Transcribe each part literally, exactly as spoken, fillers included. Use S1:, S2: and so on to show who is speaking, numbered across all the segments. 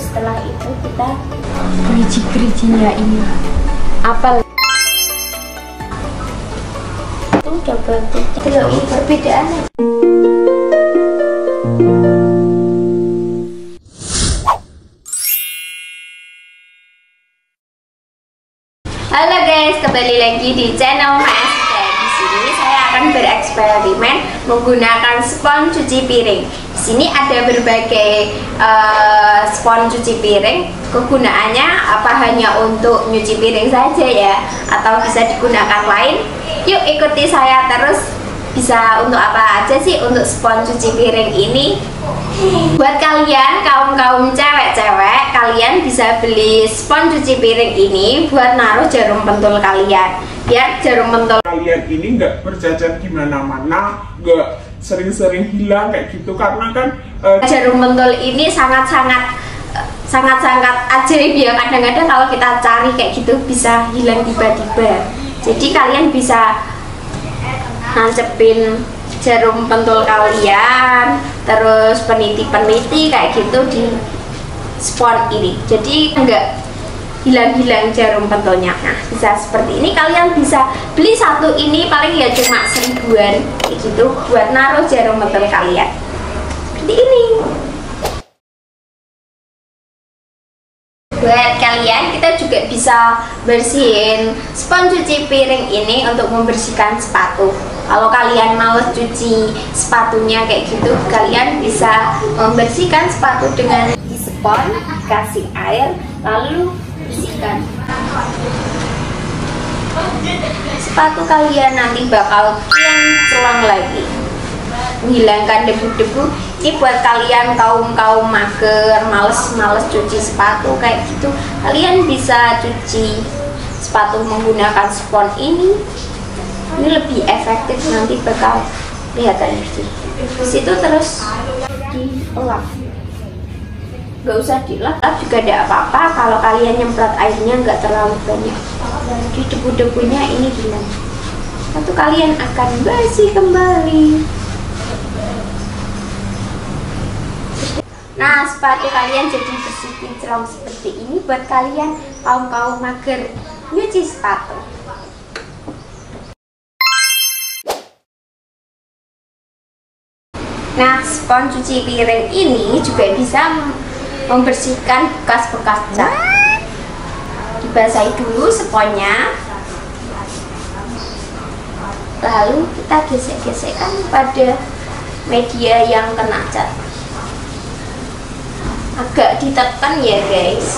S1: setelah itu kita gerigi-geriginya ini apel itu double titik loh, perbedaannya. Halo guys, kembali lagi di channel Mas. Di sini saya akan bereksperimen menggunakan spons cuci piring. Di sini ada berbagai uh, spons cuci piring. Kegunaannya apa hanya untuk nyuci piring saja ya, atau bisa digunakan lain? Yuk ikuti saya terus. Bisa untuk apa aja sih untuk spons cuci piring ini? Buat kalian kaum-kaum cewek-cewek, kalian bisa beli spons cuci piring ini buat naruh jarum pentul kalian. Biar jarum pentul
S2: kalian ini nggak berjajar di mana-mana, nggak sering-sering hilang kayak gitu, karena kan uh,
S1: jarum pentul ini sangat-sangat sangat-sangat ajaib ya. Kadang-kadang kalau kita cari kayak gitu bisa hilang tiba-tiba. Jadi kalian bisa nancepin jarum pentul kalian, terus peniti-peniti kayak gitu di spons ini, jadi enggak hilang-hilang jarum pentulnya. Nah, bisa seperti ini. Kalian bisa beli satu ini paling ya cuma seribuan kayak gitu buat naruh jarum pentul kalian seperti ini. Buat kalian, kita juga bisa bersihin spons cuci piring ini untuk membersihkan sepatu. Kalau kalian males cuci sepatunya kayak gitu, kalian bisa membersihkan sepatu dengan di spons, dikasih air, lalu bersihkan. Sepatu kalian nanti bakal kian-celang lagi, menghilangkan debu-debu. Ini buat kalian kaum-kaum mager, males-males cuci sepatu kayak gitu, kalian bisa cuci sepatu menggunakan spons ini. Ini lebih efektif, nanti bakal kelihatan bersih. Di situ terus dilap, nggak usah dilap juga tidak apa-apa kalau kalian nyemprot airnya nggak terlalu banyak. Jadi debu-debunya ini hilang, lalu kalian akan bersih kembali. Nah, sepatu kalian jadi bersih kinclong seperti ini buat kalian kaum-kaum mager nyuci sepatu. Nah, spons cuci piring ini juga bisa membersihkan bekas-bekas cat. Dibasahi dulu sponsnya, lalu kita gesek-gesekkan pada media yang kena cat. Agak ditekan ya guys.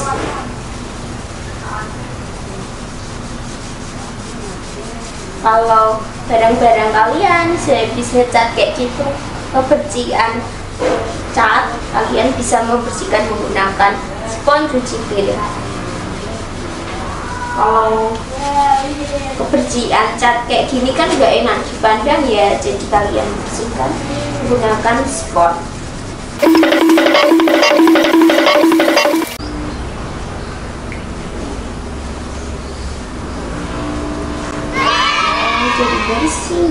S1: Kalau barang-barang kalian sehabisnya cat kayak gitu, kebersihan cat, kalian bisa membersihkan menggunakan spons cuci piring. Kalau kebersihan cat kayak gini kan gak enak dipandang ya, jadi kalian bersihkan menggunakan spons. Jadi bersih.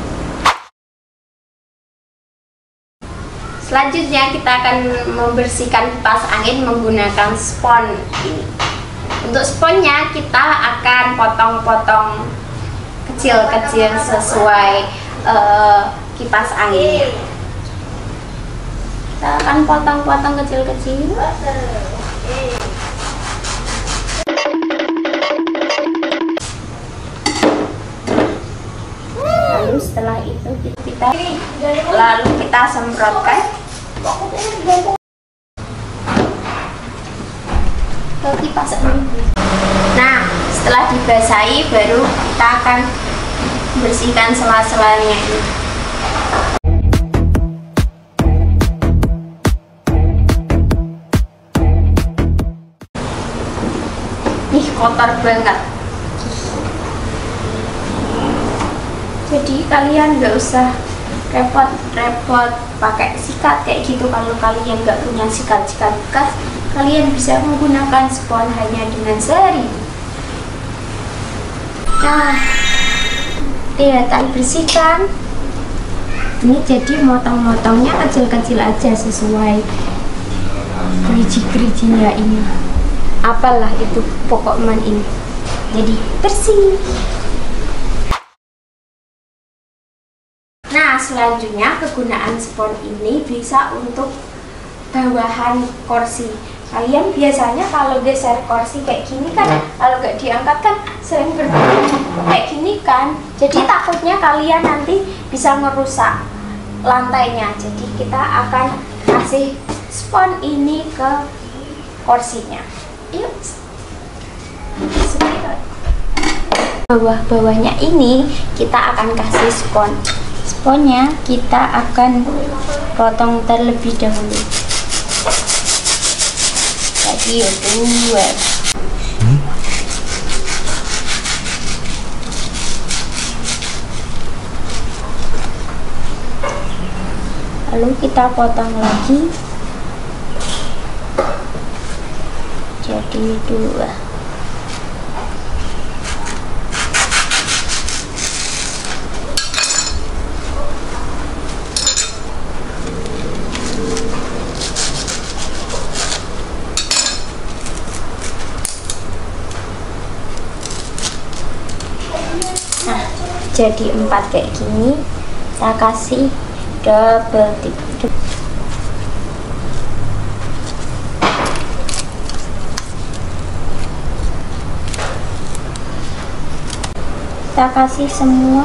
S1: Selanjutnya kita akan membersihkan kipas angin menggunakan spons ini. Untuk sponsnya kita akan potong-potong kecil-kecil sesuai uh, kipas angin. Kita akan potong-potong kecil-kecil. Lalu setelah itu kita lalu kita semprotkan ke kipas angin. Nah, setelah dibasahi baru kita akan bersihkan sela-selanya ini. Ih, kotor banget. Jadi kalian nggak usah repot-repot pakai sikat kayak gitu. Kalau kalian nggak punya sikat-sikat bekas, kalian bisa menggunakan spons hanya dengan sehari. Nah, kelihatan bersih kan? Ini jadi motong-motongnya kecil-kecil aja sesuai Geriji-gerijinya ini, apalah itu pokoknya ini, jadi bersih. Nah, selanjutnya kegunaan spons ini bisa untuk bawahan kursi. Kalian biasanya kalau geser kursi kayak gini kan, kalau nggak diangkat kan sering berbunyi kayak gini kan. Jadi takutnya kalian nanti bisa merusak lantainya. Jadi kita akan kasih spons ini ke kursinya. Yuk. Bawah-bawahnya ini kita akan kasih spons. Sponsnya kita akan potong terlebih dahulu. Jadi dua. Hmm? Lalu kita potong lagi. Jadi dua. Nah, jadi empat kayak gini. Saya kasih double tip. Kita kasih semua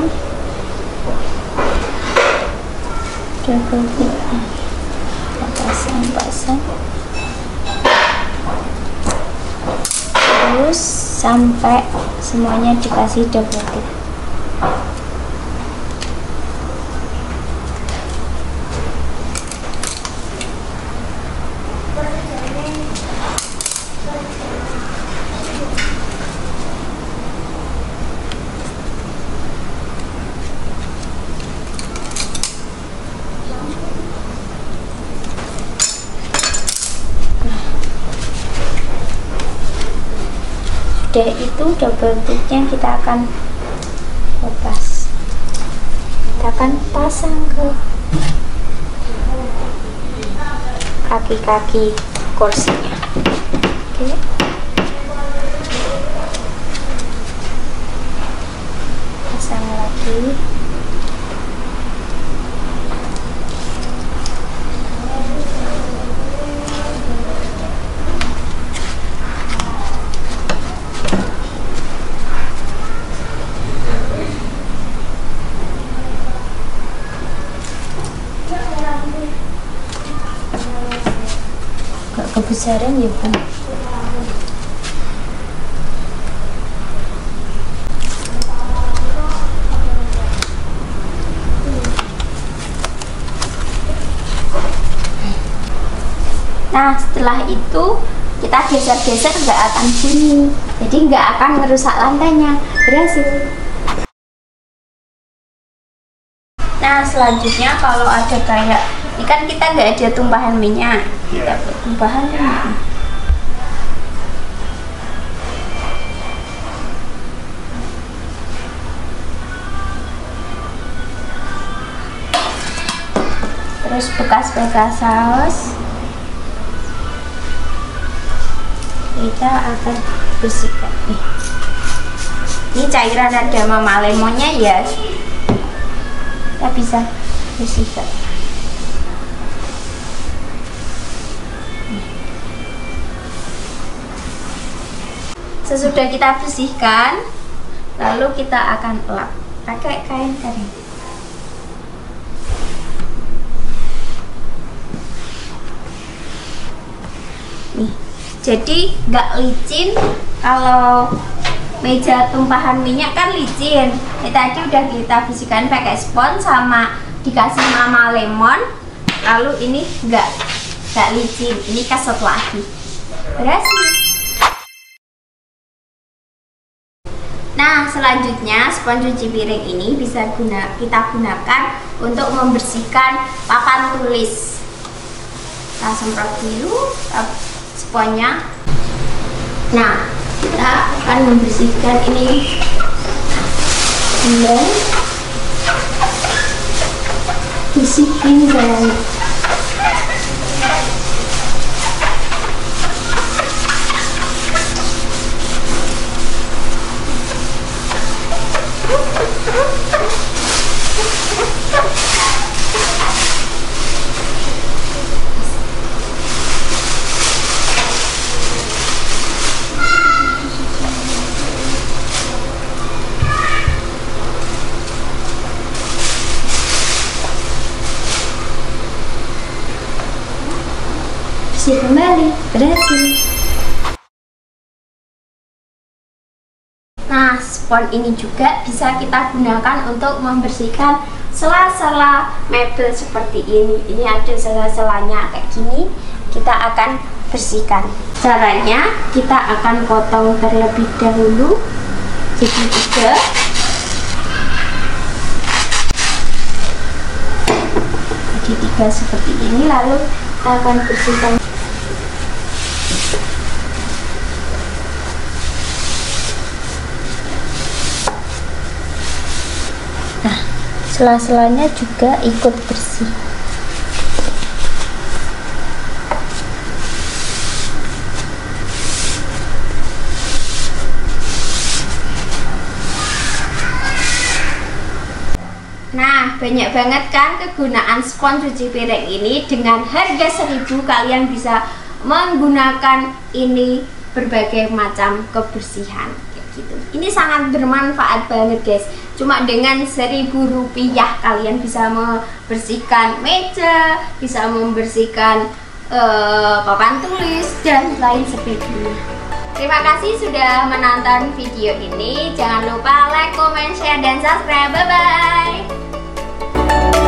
S1: double tip. Kita pasang-pasang terus sampai semuanya dikasih double tip. Sudah itu double tipnya kita akan lepas, kita akan pasang ke kaki-kaki kursinya. Oke, pasang lagi. Kebesaran ya Bang. Nah, setelah itu kita geser-geser nggak akan bunyi, jadi nggak akan merusak lantainya. Berhasil. Nah, selanjutnya kalau ada kayak ini kan kita nggak ada tumpahan minyak, kita buat tumpahan minyak. Terus bekas-bekas saus kita akan bersihkan. Nih, ini cairan ada mama lemonnya ya, kita bisa bersihkan. Sesudah kita bersihkan, lalu kita akan lap pakai kain kering. Nih, jadi nggak licin. Kalau meja tumpahan minyak kan licin. Ini tadi udah kita bersihkan pakai spons sama dikasih mama lemon. Lalu ini nggak nggak licin. Ini keset lagi. Berhasil. Nah, selanjutnya spons cuci piring ini bisa guna, kita gunakan untuk membersihkan papan tulis. Kita semprot dulu sponsnya. Nah, kita akan membersihkan ini. Dan bersihin dan bersih kembali, berhasil. Nah, spons ini juga bisa kita gunakan untuk membersihkan sela-sela mebel seperti ini. Ini ada sela-selanya kayak gini, kita akan bersihkan. Caranya, kita akan potong terlebih dahulu jadi tiga. Jadi tiga seperti ini, lalu kita akan bersihkan. Nah, sela-selanya juga ikut bersih. Nah, banyak banget kan kegunaan spons cuci piring ini. Dengan harga seribu kalian bisa menggunakan ini berbagai macam kebersihan kayak gitu. Ini sangat bermanfaat banget guys. Cuma dengan seribu rupiah kalian bisa membersihkan meja, bisa membersihkan uh, papan tulis dan lain sebagainya. Terima kasih sudah menonton video ini. Jangan lupa like, comment, share, dan subscribe. Bye bye.